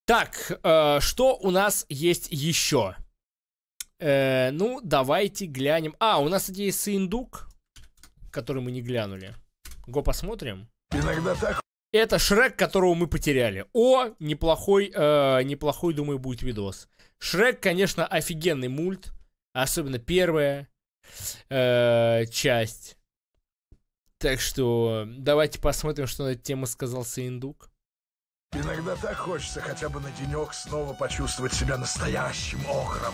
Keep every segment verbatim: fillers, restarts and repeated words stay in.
Так, э, что у нас есть еще? Э, ну, давайте глянем. А, у нас, кстати, есть Сындук, который мы не глянули. Го посмотрим. Иногда так. Это Шрек, которого мы потеряли. О, неплохой, э, неплохой, думаю, будет видос. Шрек, конечно, офигенный мульт. Особенно первая э, часть. Так что давайте посмотрим, что на эту тему сказал Сындук. Иногда так хочется хотя бы на денек снова почувствовать себя настоящим огром.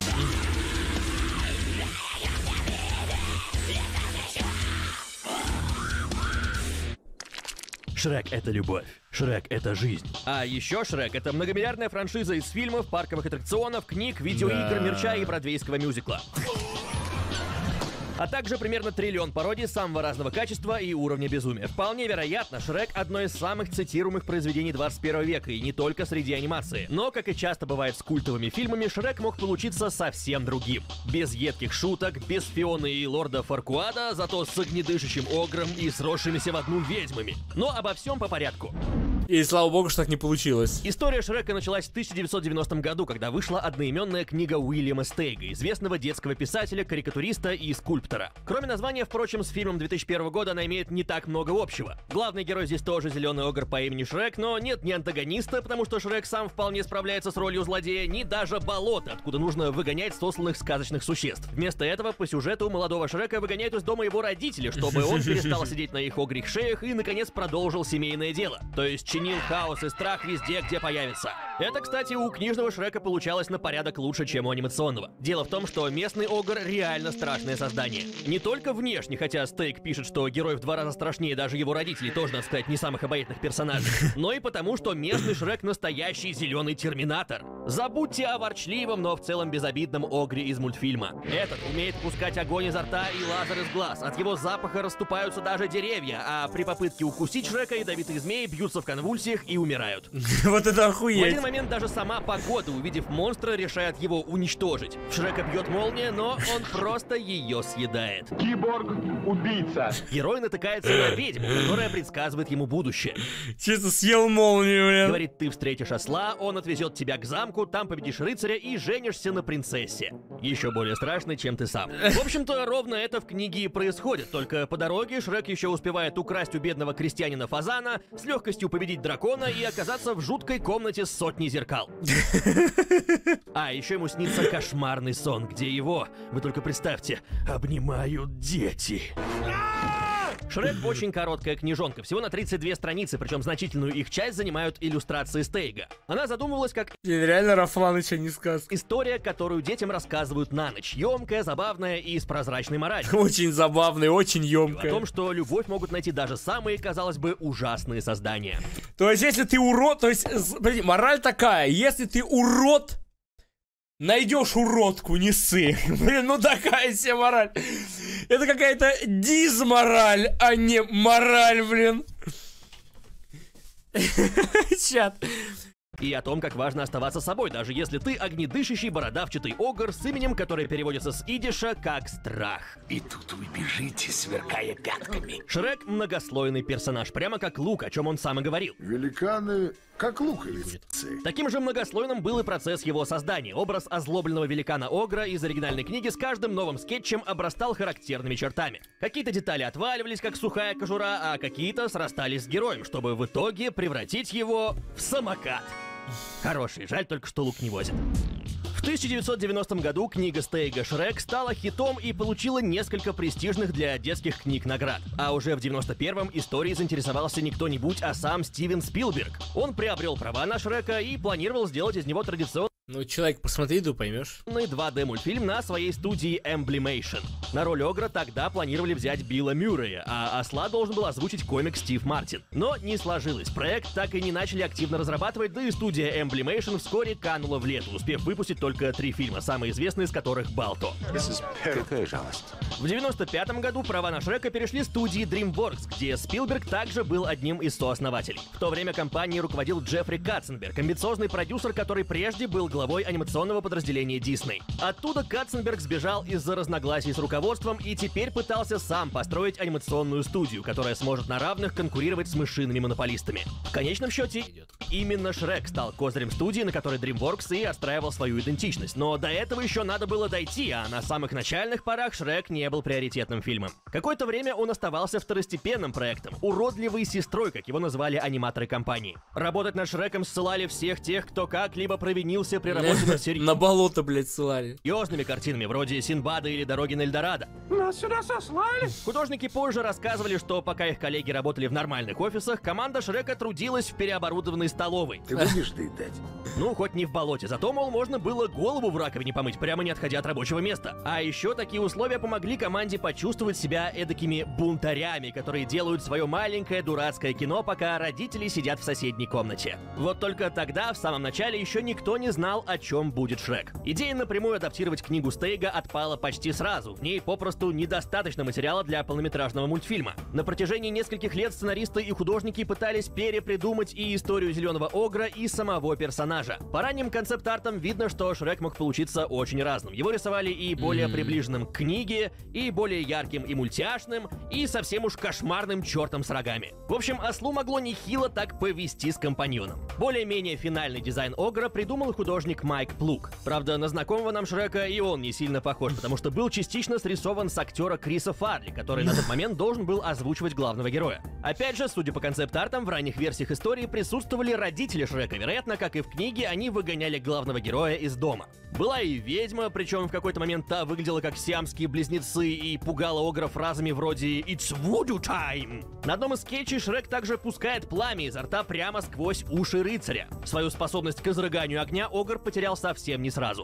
Шрек — это любовь. Шрек — это жизнь. А еще Шрек — это многомиллиардная франшиза из фильмов, парковых аттракционов, книг, видеоигр, Да. мерча и бродвейского мюзикла. А также примерно триллион пародий самого разного качества и уровня безумия. Вполне вероятно, Шрек — одно из самых цитируемых произведений двадцать первого века, и не только среди анимации. Но, как и часто бывает с культовыми фильмами, Шрек мог получиться совсем другим. Без едких шуток, без Фионы и лорда Фаркуада, зато с огнедышащим огром и сросшимися в одну ведьмами. Но обо всем по порядку. И слава богу, что так не получилось. История Шрека началась в тысяча девятьсот девяностом году, когда вышла одноименная книга Уильяма Стейга, известного детского писателя, карикатуриста и скульптора. Кроме названия, впрочем, с фильмом две тысячи первого года она имеет не так много общего. Главный герой здесь тоже зеленый огр по имени Шрек, но нет ни антагониста, потому что Шрек сам вполне справляется с ролью злодея, ни даже болота, откуда нужно выгонять сосланных сказочных существ. Вместо этого по сюжету молодого Шрека выгоняют из дома его родители, чтобы он перестал сидеть на их огрих шеях и, наконец, продолжил семейное дело. То есть чинил хаос и страх везде, где появится. Это, кстати, у книжного Шрека получалось на порядок лучше, чем у анимационного. Дело в том, что местный огр реально страшное создание. Не только внешне, хотя Стейк пишет, что герой в два раза страшнее даже его родителей, тоже, надо сказать, не самых обаятельных персонажей, но и потому, что местный Шрек настоящий зеленый терминатор. Забудьте о ворчливом, но в целом безобидном огре из мультфильма. Этот умеет пускать огонь изо рта и лазер из глаз. От его запаха расступаются даже деревья, а при попытке укусить Шрека ядовитые змеи бьются в конвульсиях и умирают. Вот это В охуеть. один момент даже сама погода, увидев монстра, решает его уничтожить. В Шрека бьет молния, но он просто ее съедает. Киборг-убийца. Герой натыкается на ведьму, которая предсказывает ему будущее. Чисто съел молнию, блин. Говорит, ты встретишь осла, он отвезет тебя к замку, там победишь рыцаря и женишься на принцессе. Еще более страшный, чем ты сам. В общем-то, ровно это в книге и происходит, только по дороге Шрек еще успевает украсть у бедного крестьянина фазана, с легкостью победить дракона и оказаться в жуткой комнате с сотней зеркал. А еще ему снится кошмарный сон, где его, вы только представьте, обнимают дети. Шрек очень короткая книжонка, всего на тридцать две страницы, причем значительную их часть занимают иллюстрации Стейга. Она задумывалась как Реально Рафланыч, а не сказка. история, которую детям рассказывают на ночь. Емкая, забавная и с прозрачной моралью. Очень забавный, очень О емкая. том, что любовь могут найти даже самые, казалось бы, ужасные создания. То есть, если ты урод, то есть, с- подожди, мораль такая, если ты урод, найдешь уродку, не ссы. Блин, ну такая себе мораль. Это какая-то дизмораль, а не мораль, блин. Чат. И о том, как важно оставаться собой, даже если ты огнедышащий бородавчатый огр с именем, которое переводится с идиша как «страх». И тут вы бежите, сверкая пятками. Шрек — многослойный персонаж, прямо как Лук, о чем он сам и говорил. Великаны как луковицы. Таким же многослойным был и процесс его создания. Образ озлобленного великана-огра из оригинальной книги с каждым новым скетчем обрастал характерными чертами. Какие-то детали отваливались, как сухая кожура, а какие-то срастались с героем, чтобы в итоге превратить его в самокат. Хороший, жаль только, что Лук не возит. В тысяча девятьсот девяностом году книга Стейга «Шрек» стала хитом и получила несколько престижных для детских книг наград. А уже в девяносто первом историей заинтересовался не кто-нибудь, а сам Стивен Спилберг. Он приобрел права на Шрека и планировал сделать из него традиционный Ну, человек, посмотри, да поймешь. два дэ мультфильм на своей студии Emblemation. На роль огра тогда планировали взять Билла Мюррея, а осла должен был озвучить комик Стив Мартин. Но не сложилось. Проект так и не начали активно разрабатывать, да и студия Emblemation вскоре канула в лету, успев выпустить только три фильма, самые известные из которых «Балто». Какая жалость. В девяносто пятом году права на Шрека перешли студии DreamWorks, где Спилберг также был одним из сооснователей. В то время компанией руководил Джеффри Катценберг, амбициозный продюсер, который прежде был главой анимационного подразделения Disney. Оттуда Катценберг сбежал из-за разногласий с руководством и теперь пытался сам построить анимационную студию, которая сможет на равных конкурировать с мышиными монополистами. В конечном счете, именно Шрек стал козырем студии, на которой DreamWorks и отстраивал свою идентичность. Но до этого еще надо было дойти, а на самых начальных порах Шрек не был приоритетным фильмом. Какое-то время он оставался второстепенным проектом, уродливой сестрой, как его назвали аниматоры компании. Работать над Шреком ссылали всех тех, кто как-либо провинился при работе над серией. На болото, блядь, ссылали. Серьезными картинами, вроде Синбада или Дороги на Эльдорадо. Нас сюда сослали? Художники позже рассказывали, что пока их коллеги работали в нормальных офисах, команда Шрека трудилась в переоборудованной столовой. Ты будешь доедать? Ну, хоть не в болоте, зато, мол, можно было голову в раковине помыть, прямо не отходя от рабочего места. А еще такие условия помогли команде почувствовать себя эдакими бунтарями, которые делают свое маленькое дурацкое кино, пока родители сидят в соседней комнате. Вот только тогда, в самом начале, еще никто не знал, о чем будет Шрек. Идея напрямую адаптировать книгу Стейга отпала почти сразу. В ней попросту недостаточно материала для полнометражного мультфильма. На протяжении нескольких лет сценаристы и художники пытались перепридумать и историю Зеленого Огра, и самого персонажа. По ранним концепт-артам видно, что Шрек мог получиться очень разным. Его рисовали и более приближенным к книге, и более ярким и мультяшным, и совсем уж кошмарным чертом с рогами. В общем, ослу могло нехило так повести с компаньоном. Более-менее финальный дизайн Огра придумал художник Майк Плук. Правда, на знакомого нам Шрека и он не сильно похож, потому что был частично срисован с актера Криса Фарли, который на тот момент должен был озвучивать главного героя. Опять же, судя по концепт-артам, в ранних версиях истории присутствовали родители Шрека. Вероятно, как и в книге, они выгоняли главного героя из дома. Была и ведьма, причем в какой-то момент та выглядела как сиамские близнецы и пугала Огра фразами вроде «It's voodoo time». На одном из скетчей Шрек также пускает пламя изо рта прямо сквозь уши рыцаря. Свою способность к изрыганию огня Огр потерял совсем не сразу.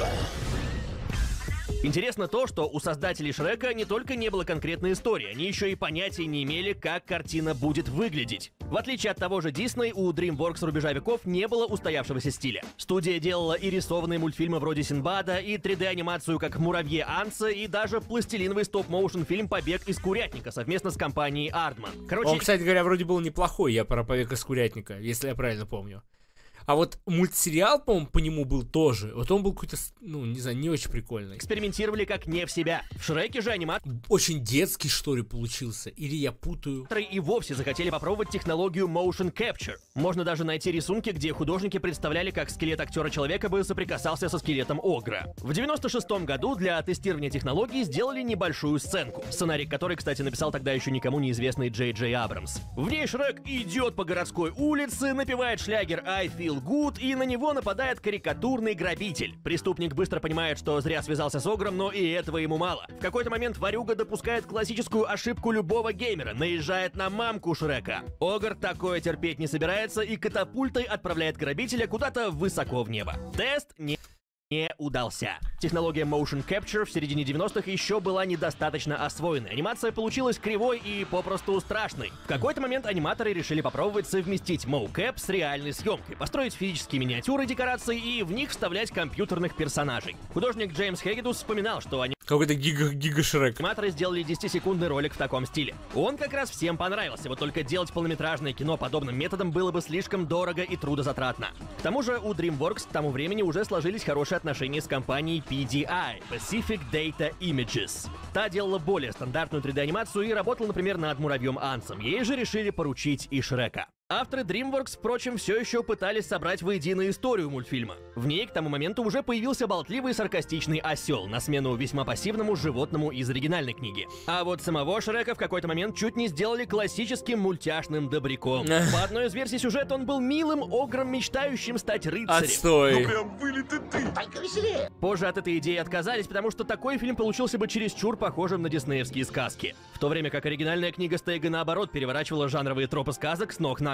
Интересно то, что у создателей Шрека не только не было конкретной истории, они еще и понятия не имели, как картина будет выглядеть. В отличие от того же Disney, у DreamWorks рубежа веков не было устоявшегося стиля. Студия делала и рисованные мультфильмы вроде Синбада, и три дэ-анимацию как «Муравье Антса», и даже пластилиновый стоп-моушен фильм «Побег из Курятника» совместно с компанией Aardman. Короче... Он, кстати говоря, вроде был неплохой, я про «Побег из Курятника», если я правильно помню. А вот мультсериал, по-моему, по нему был тоже. Вот он был какой-то, ну, не знаю, не очень прикольный. Экспериментировали как не в себя. В Шреке же аниматоры очень детский, что ли, получился. Или я путаю. И вовсе захотели попробовать технологию motion capture. Можно даже найти рисунки, где художники представляли, как скелет актера-человека бы соприкасался со скелетом Огра. В девяносто шестом году для тестирования технологии сделали небольшую сценку. Сценарий которой, кстати, написал тогда еще никому неизвестный Джей Джей Абрамс. В ней Шрек идет по городской улице, напевает шлягер I Feel Good, и на него нападает карикатурный грабитель. Преступник быстро понимает, что зря связался с Огром, но и этого ему мало. В какой-то момент ворюга допускает классическую ошибку любого геймера, наезжает на мамку Шрека. Огр такое терпеть не собирается и катапультой отправляет грабителя куда-то высоко в небо. Тест не... не удался. Технология motion capture в середине девяностых еще была недостаточно освоена. Анимация получилась кривой и попросту страшной. В какой-то момент аниматоры решили попробовать совместить моукэп с реальной съемкой, построить физические миниатюры декораций и в них вставлять компьютерных персонажей. Художник Джеймс Хэггидус вспоминал, что они какой-то гига, гига-Шрек. Аниматоры сделали десятисекундный ролик в таком стиле. Он как раз всем понравился, вот только делать полнометражное кино подобным методом было бы слишком дорого и трудозатратно. К тому же у DreamWorks к тому времени уже сложились хорошие отношения с компанией пи ди ай – Pacific Data Images. Та делала более стандартную три дэ-анимацию и работала, например, над Муравьем Антсом. Ей же решили поручить и Шрека. Авторы DreamWorks, впрочем, все еще пытались собрать воедино историю мультфильма. В ней к тому моменту уже появился болтливый саркастичный осел, на смену весьма пассивному животному из оригинальной книги. А вот самого Шрека в какой-то момент чуть не сделали классическим мультяшным добряком. По одной из версий сюжета он был милым огром, мечтающим стать рыцарем. Отстой. Ну прям вылет и ты. Только веселее. Позже от этой идеи отказались, потому что такой фильм получился бы чересчур похожим на диснеевские сказки. В то время как оригинальная книга Стейга, наоборот, переворачивала жанровые тропы сказок с ног на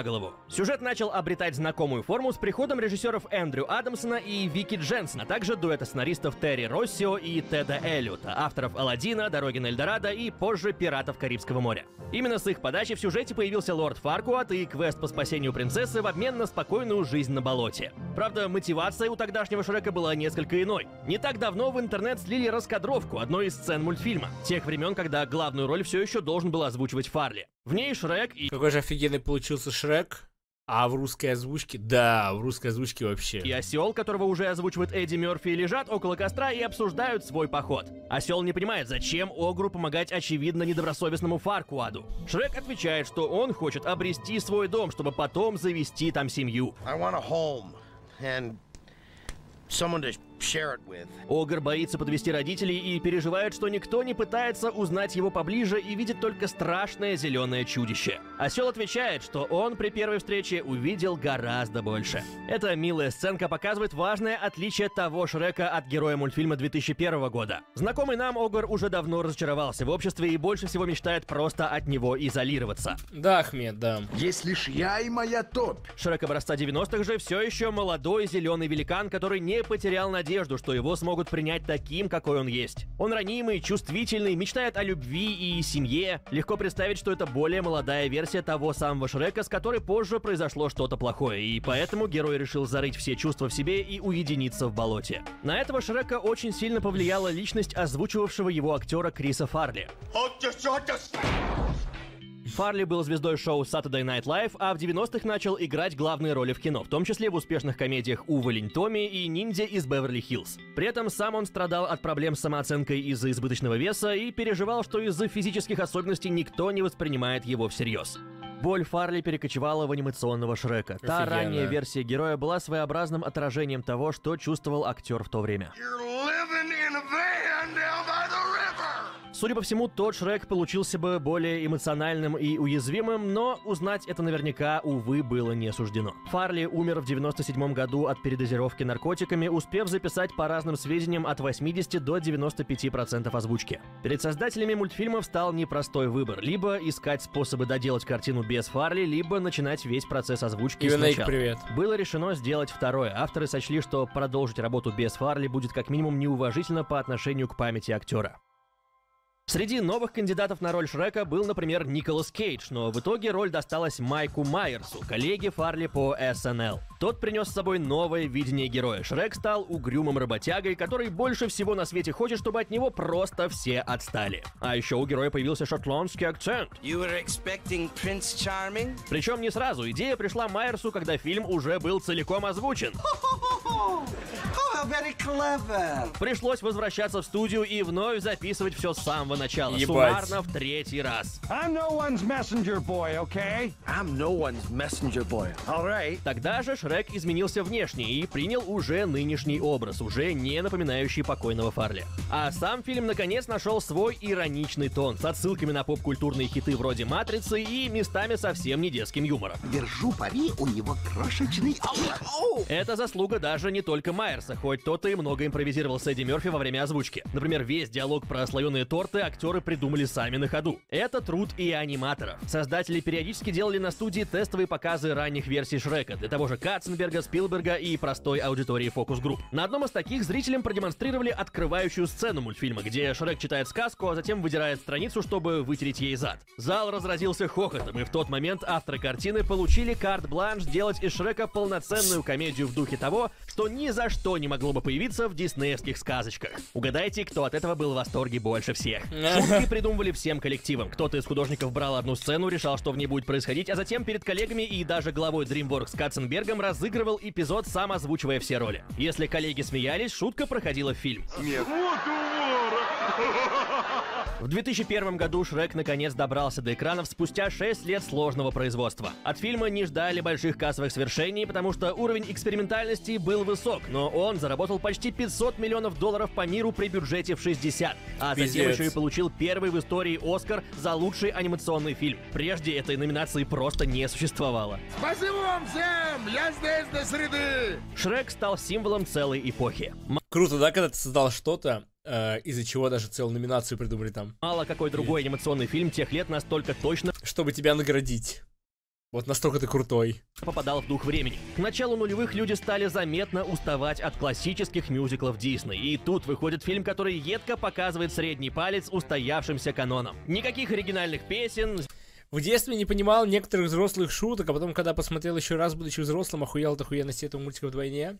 на голову. Сюжет начал обретать знакомую форму с приходом режиссеров Эндрю Адамсона и Вики Дженсона, а также дуэта сценаристов Терри Россио и Теда Эллиота, авторов «Аладдина», «Дороги на Эльдорадо» и позже «Пиратов Карибского моря». Именно с их подачи в сюжете появился лорд Фаркуат и квест по спасению принцессы в обмен на спокойную жизнь на болоте. Правда, мотивация у тогдашнего Шрека была несколько иной. Не так давно в интернет слили раскадровку одной из сцен мультфильма, тех времен, когда главную роль все еще должен был озвучивать Фарли. В ней Шрек и... Какой же офигенный получился Шрек. А в русской озвучке? Да, в русской озвучке вообще. И осел, которого уже озвучивает Эдди Мерфи, лежат около костра и обсуждают свой поход. Осел не понимает, зачем Огру помогать очевидно недобросовестному Фаркуаду. Шрек отвечает, что он хочет обрести свой дом, чтобы потом завести там семью. I want a home and someone to share it with. Огр боится подвести родителей и переживает, что никто не пытается узнать его поближе и видит только страшное зеленое чудище. Осел отвечает, что он при первой встрече увидел гораздо больше. Эта милая сценка показывает важное отличие того Шрека от героя мультфильма две тысячи первого года. Знакомый нам Огр уже давно разочаровался в обществе и больше всего мечтает просто от него изолироваться. Да, Ахмед, да. Есть лишь я и моя топь. Шрек образца девяностых же все еще молодой зеленый великан, который не потерял надежду, что его смогут принять таким, какой он есть. Он ранимый, чувствительный, мечтает о любви и семье. Легко представить, что это более молодая версия того самого Шрека, с которой позже произошло что-то плохое, и поэтому герой решил зарыть все чувства в себе и уединиться в болоте. На этого Шрека очень сильно повлияла личность озвучивавшего его актера Криса Фарли. Фарли был звездой шоу Saturday Night Live, а в девяностых начал играть главные роли в кино, в том числе в успешных комедиях «Уволень Томми» и «Ниндзя из Беверли-Хиллз». При этом сам он страдал от проблем с самооценкой из-за избыточного веса и переживал, что из-за физических особенностей никто не воспринимает его всерьез. Боль Фарли перекочевала в анимационного Шрека. Та Офигенно. ранняя версия героя была своеобразным отражением того, что чувствовал актер в то время. Судя по всему, тот Шрек получился бы более эмоциональным и уязвимым, но узнать это наверняка, увы, было не суждено. Фарли умер в девяносто седьмом году от передозировки наркотиками, успев записать по разным сведениям от восьмидесяти до девяноста пяти процентов озвучки. Перед создателями мультфильма встал непростой выбор: либо искать способы доделать картину без Фарли, либо начинать весь процесс озвучки сначала. Привет. Было решено сделать второе. Авторы сочли, что продолжить работу без Фарли будет как минимум неуважительно по отношению к памяти актера. Среди новых кандидатов на роль Шрека был, например, Николас Кейдж, но в итоге роль досталась Майку Майерсу, коллеге Фарли по эс эн эл. Тот принес с собой новое видение героя. Шрек стал угрюмым работягой, который больше всего на свете хочет, чтобы от него просто все отстали. А еще у героя появился шотландский акцент. You were expecting Prince Charming? Причем не сразу. Идея пришла Майерсу, когда фильм уже был целиком озвучен. Oh, very clever. Пришлось возвращаться в студию и вновь записывать все с самого начала. Ебать. Суммарно в третий раз. I'm no one's messenger boy, okay? I'm no one's messenger boy. All right. Тогда же Шрек изменился внешне и принял уже нынешний образ, уже не напоминающий покойного Фарли. А сам фильм наконец нашел свой ироничный тон, с отсылками на поп-культурные хиты вроде «Матрицы» и местами совсем не детским юмором. Держу пари, у него крошечный... Ау! Это заслуга даже не только Майерса, хоть тот и много импровизировал с Эдди Мерфи во время озвучки. Например, весь диалог про слоеные торты актеры придумали сами на ходу. Это труд и аниматоров. Создатели периодически делали на студии тестовые показы ранних версий Шрека для того же Катценберга, Спилберга и простой аудитории фокус-групп. На одном из таких зрителям продемонстрировали открывающую сцену мультфильма, где Шрек читает сказку, а затем выдирает страницу, чтобы вытереть ей зад. Зал разразился хохотом, и в тот момент авторы картины получили карт-бланш делать из Шрека полноценную комедию в духе того, что ни за что не могло бы появиться в диснеевских сказочках. Угадайте, кто от этого был в восторге больше всех. Шутки придумывали всем коллективом. Кто-то из художников брал одну сцену, решал, что в ней будет происходить, а затем перед коллегами и даже главой DreamWorks Катценбергом разыгрывал эпизод, сам озвучивая все роли. Если коллеги смеялись, шутка проходила в фильм. В две тысячи первом году Шрек наконец добрался до экранов спустя шесть лет сложного производства. От фильма не ждали больших кассовых свершений, потому что уровень экспериментальности был высок, но он заработал почти пятьсот миллионов долларов по миру при бюджете в шестьдесят. А затем Пиздец. еще и получил первый в истории Оскар за лучший анимационный фильм. Прежде этой номинации просто не существовало. Спасибо вам всем! Я здесь до среды! Шрек стал символом целой эпохи. Круто, да, когда ты создал что-то, э, из-за чего даже целую номинацию придумали там. Мало какой другой анимационный фильм тех лет настолько точно Чтобы тебя наградить. Вот настолько ты крутой. Попадал в дух времени. К началу нулевых люди стали заметно уставать от классических мюзиклов Дисней. И тут выходит фильм, который едко показывает средний палец устоявшимся канонам. Никаких оригинальных песен. В детстве не понимал некоторых взрослых шуток, а потом, когда посмотрел еще раз, будучи взрослым, охуел от охуенности этого мультика вдвойне.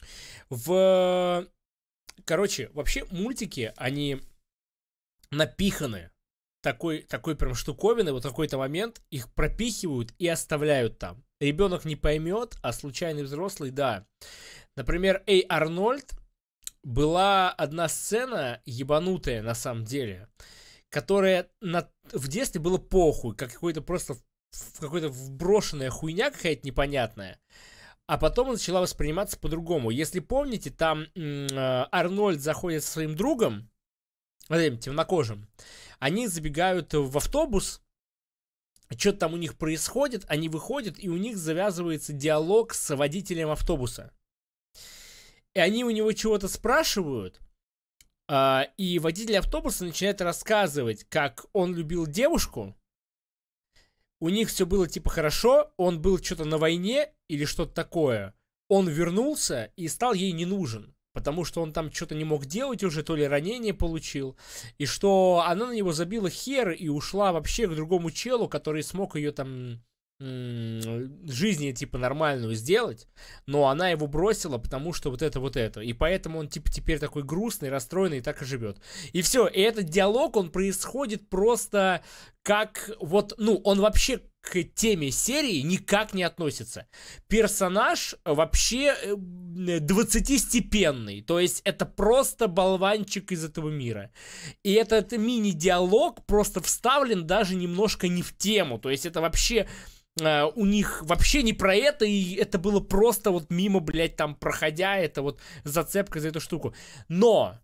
В... Короче, вообще мультики, они напиханы такой, такой прям штуковины, вот в какой-то момент их пропихивают и оставляют там. Ребенок не поймет, а случайный взрослый, да. Например, «Эй, Арнольд» была одна сцена ебанутая на самом деле, которая на... в детстве было похуй, как какой-то просто какой-то вброшенная хуйня какая-то непонятная. А потом начала восприниматься по-другому. Если помните, там э, Арнольд заходит со своим другом, этим темнокожим, они забегают в автобус, что-то там у них происходит, они выходят, и у них завязывается диалог с водителем автобуса. И они у него чего-то спрашивают, э, и водитель автобуса начинает рассказывать, как он любил девушку, у них все было типа хорошо, он был что-то на войне или что-то такое. Он вернулся и стал ей не нужен, потому что он там что-то не мог делать уже, то ли ранение получил. И что она на него забила хер и ушла вообще к другому челу, который смог ее там м- жизни типа нормальную сделать. Но она его бросила, потому что вот это вот это. И поэтому он типа теперь такой грустный, расстроенный и так и живет. И все. И этот диалог, он происходит просто... Как вот, ну, он вообще к теме серии никак не относится. Персонаж вообще двадцатистепенный. То есть это просто болванчик из этого мира. И этот мини-диалог просто вставлен даже немножко не в тему. То есть это вообще... Uh, у них вообще не про это, и это было просто вот мимо, блядь, там проходя, это вот зацепка за эту штуку. Но...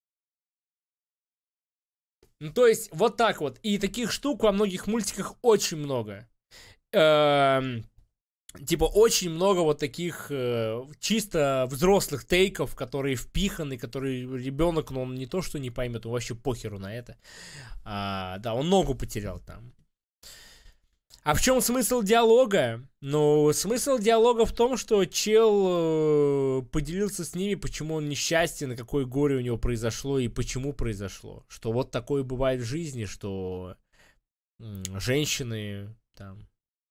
Ну, то есть, вот так вот. И таких штук во многих мультиках очень много. Эм, типа, очень много вот таких э, чисто взрослых тейков, которые впиханы, которые ребенок, ну, он не то, что не поймет, он вообще похеру на это. А, да, он ногу потерял там. А в чем смысл диалога? Ну, смысл диалога в том, что чел э, поделился с ними, почему он несчастен, и какое горе у него произошло, и почему произошло. Что вот такое бывает в жизни, что м- женщины там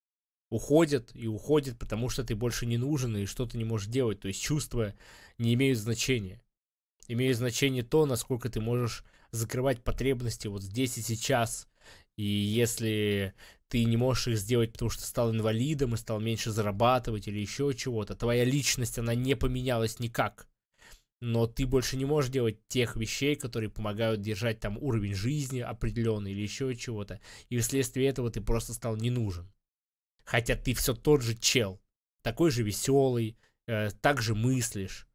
уходят и уходят, потому что ты больше не нужен, и что ты не можешь делать. То есть чувства не имеют значения. Имеет значение то, насколько ты можешь закрывать потребности вот здесь и сейчас. И если ты не можешь их сделать, потому что стал инвалидом и стал меньше зарабатывать или еще чего-то, твоя личность, она не поменялась никак. Но ты больше не можешь делать тех вещей, которые помогают держать там уровень жизни определенный или еще чего-то. И вследствие этого ты просто стал не нужен. Хотя ты все тот же чел. Такой же веселый, э, так же мыслишь.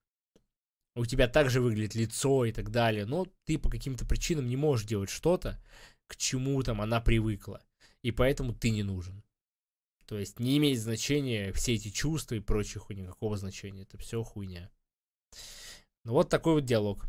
У тебя также выглядит лицо и так далее. Но ты по каким-то причинам не можешь делать что-то, к чему там она привыкла. И поэтому ты не нужен. То есть не имеет значения все эти чувства и прочее хуйня. Никакого значения. Это все хуйня. Ну вот такой вот диалог.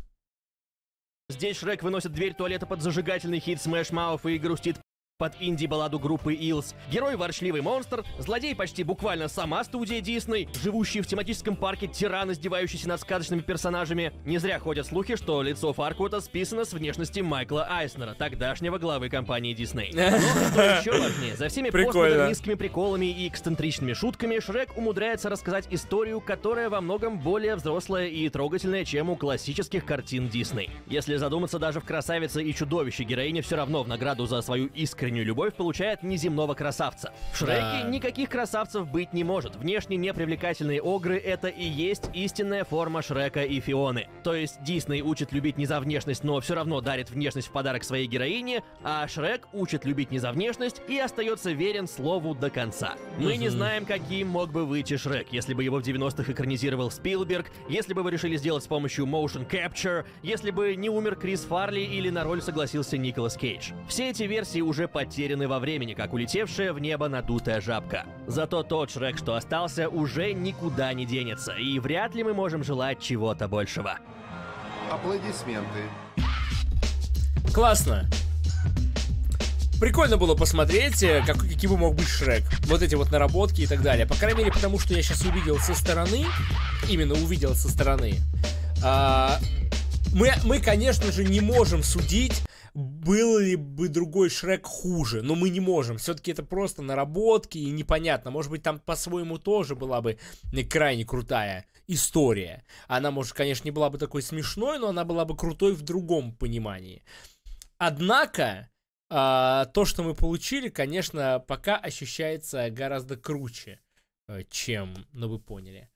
Здесь Шрек выносит дверь туалета под зажигательный хит Smash Mouth и грустит под инди-балладу группы Eels. Герой — ворчливый монстр, злодей почти буквально сама студия Дисней, живущий в тематическом парке тиран, издевающийся над сказочными персонажами. Не зря ходят слухи, что лицо Фарквута списано с внешности Майкла Айснера, тогдашнего главы компании Дисней. Но что еще важнее, за всеми постмодернистскими приколами и эксцентричными шутками Шрек умудряется рассказать историю, которая во многом более взрослая и трогательная, чем у классических картин Дисней. Если задуматься, даже в «Красавице и чудовище» героиня все равно в награду за свою искреннюю любовь получает неземного красавца. В Шреке да. никаких красавцев быть не может. Внешне непривлекательные огры — это и есть истинная форма Шрека и Фионы. То есть Дисней учит любить не за внешность, но все равно дарит внешность в подарок своей героине, а Шрек учит любить не за внешность и остается верен слову до конца. Мы угу. не знаем, каким мог бы выйти Шрек, если бы его в девяностых экранизировал Спилберг, если бы вы решили сделать с помощью motion capture, если бы не умер Крис Фарли или на роль согласился Николас Кейдж. Все эти версии уже потеряны во времени, как улетевшая в небо надутая жабка. Зато тот Шрек, что остался, уже никуда не денется, и вряд ли мы можем желать чего-то большего. Аплодисменты. Классно. прикольно было посмотреть, э, как, каким бы мог быть Шрек. Вот эти вот наработки и так далее. По крайней мере, потому что я сейчас увидел со стороны, именно увидел со стороны. А, мы, мы, конечно же, не можем судить, был ли бы другой Шрек хуже. Но мы не можем. Все-таки это просто наработки и непонятно. Может быть, там по-своему тоже была бы крайне крутая история. Она, может, конечно, не была бы такой смешной, но она была бы крутой в другом понимании. Однако, э, то, что мы получили, конечно, пока ощущается гораздо круче, э, чем, ну, вы поняли.